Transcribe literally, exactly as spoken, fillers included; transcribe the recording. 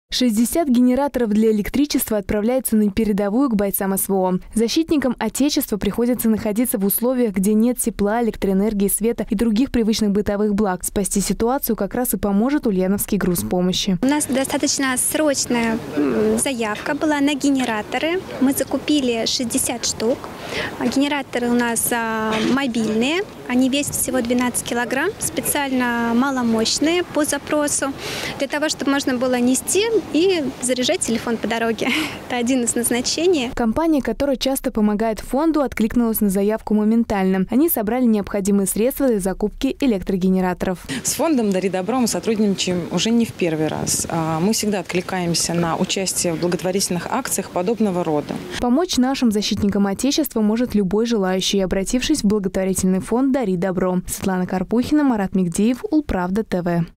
шестьдесят генераторов для электричества отправляются на передовую к бойцам СВО. Защитникам Отечества приходится находиться в условиях, где нет тепла, электроэнергии, света и других привычных бытовых благ. Спасти ситуацию как раз и поможет Ульяновский груз помощи. У нас достаточно срочная заявка была на генераторы. Мы закупили шестьдесят штук. Генераторы у нас мобильные. Они весят всего двенадцать килограмм, специально маломощные по запросу, для того, чтобы можно было нести и заряжать телефон по дороге. Это один из назначений. Компания, которая часто помогает фонду, откликнулась на заявку моментально. Они собрали необходимые средства для закупки электрогенераторов. С фондом «Дари добро» мы сотрудничаем уже не в первый раз. Мы всегда откликаемся на участие в благотворительных акциях подобного рода. Помочь нашим защитникам Отечества может любой желающий, обратившись в благотворительный фонд «Дари добро». Светлана Карпухина, Марат Мигдеев, Улправда ТВ.